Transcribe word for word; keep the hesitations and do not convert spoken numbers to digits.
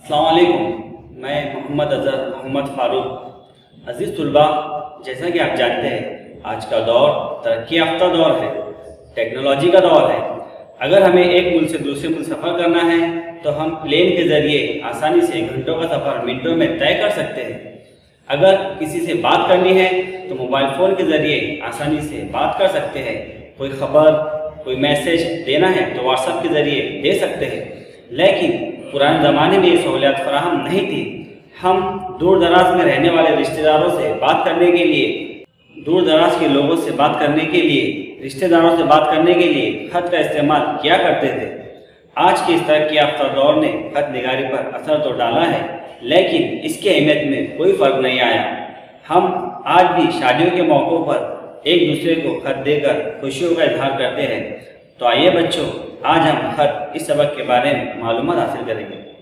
अस्सलाम वालेकुम। मैं मोहम्मद अज़हर मोहम्मद फ़ारूक। अज़ीज़ तुलबा, जैसा कि आप जानते हैं आज का दौर तरक्की याफ्ता दौर है, टेक्नोलॉजी का दौर है। अगर हमें एक मुल्क से दूसरे मुल्क सफ़र करना है तो हम प्लेन के ज़रिए आसानी से घंटों का सफ़र मिनटों में तय कर सकते हैं। अगर किसी से बात करनी है तो मोबाइल फ़ोन के ज़रिए आसानी से बात कर सकते हैं। कोई ख़बर, कोई मैसेज देना है तो व्हाट्सएप के ज़रिए दे सकते हैं। लेकिन पुराने ज़माने में ये सहूलियत फराहम नहीं थी। हम दूर दराज में रहने वाले रिश्तेदारों से बात करने के लिए दूर दराज के लोगों से बात करने के लिए रिश्तेदारों से बात करने के लिए ख़त का इस्तेमाल किया करते थे। आज के इस तरक्की याफ्ता दौर ने ख़त निगारी पर असर तो डाला है, लेकिन इसकी अहमियत में कोई फ़र्क नहीं आया। हम आज भी शादियों के मौक़ों पर एक दूसरे को ख़त देकर खुशियों का इजहार करते हैं। तो आइए बच्चों, आज हम ख़त इस सबक के बारे में मालूमात हासिल करेंगे।